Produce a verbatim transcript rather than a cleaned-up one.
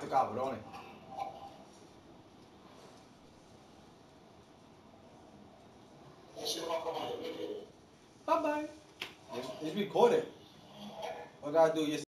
to cover, don't it? Bye bye. It's, it's recorded. What I gotta do? Yes.